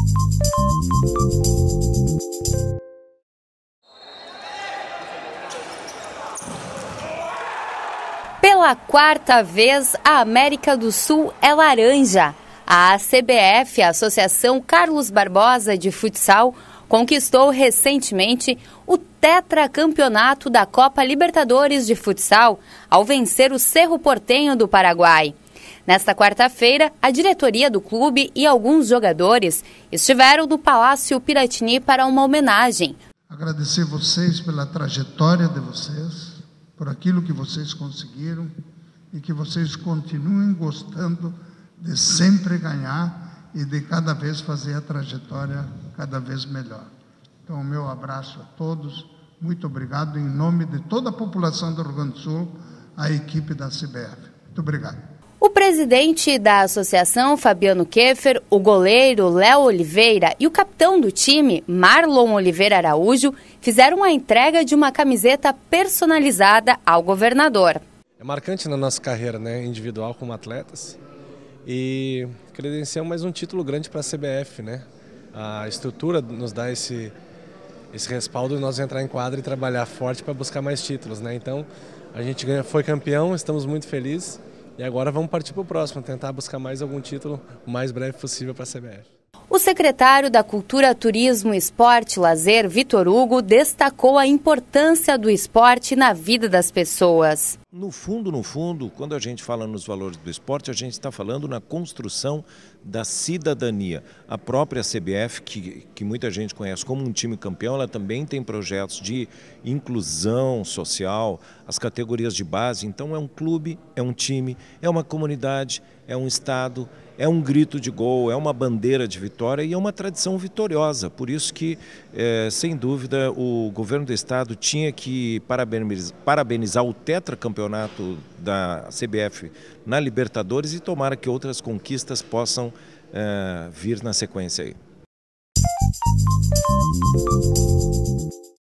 Pela quarta vez, a América do Sul é laranja. A CBF, a Associação Carlos Barbosa de Futsal, conquistou recentemente o tetracampeonato da Copa Libertadores de Futsal ao vencer o Cerro Porteño do Paraguai. Nesta quarta-feira, a diretoria do clube e alguns jogadores estiveram no Palácio Piratini para uma homenagem. Agradecer vocês pela trajetória de vocês, por aquilo que vocês conseguiram e que vocês continuem gostando de sempre ganhar e de cada vez fazer a trajetória cada vez melhor. Então, o meu abraço a todos, muito obrigado em nome de toda a população do Rio Grande do Sul, a equipe da CBF. Muito obrigado. O presidente da associação, Fabiano Keffer, o goleiro Léo Oliveira e o capitão do time, Marlon Oliveira Araújo, fizeram a entrega de uma camiseta personalizada ao governador. É marcante na nossa carreira, né, individual como atletas, e credenciamos mais um título grande para a CBF, né? A estrutura nos dá esse respaldo de nós entrar em quadra e trabalhar forte para buscar mais títulos, né? Então, a gente foi campeão, estamos muito felizes e agora vamos partir para o próximo, tentar buscar mais algum título o mais breve possível para a CBF. O secretário da Cultura, Turismo, Esporte e Lazer, Vitor Hugo, destacou a importância do esporte na vida das pessoas. No fundo, quando a gente fala nos valores do esporte, a gente está falando na construção da cidadania. A própria CBF, que muita gente conhece como um time campeão, ela também tem projetos de inclusão social, as categorias de base. Então é um clube, é um time, é uma comunidade, é um estado, é um grito de gol, é uma bandeira de vitória e é uma tradição vitoriosa. Por isso que, sem dúvida, o governo do estado tinha que parabenizar o tetracampeonato da CBF na Libertadores e tomara que outras conquistas possam vir na sequência aí.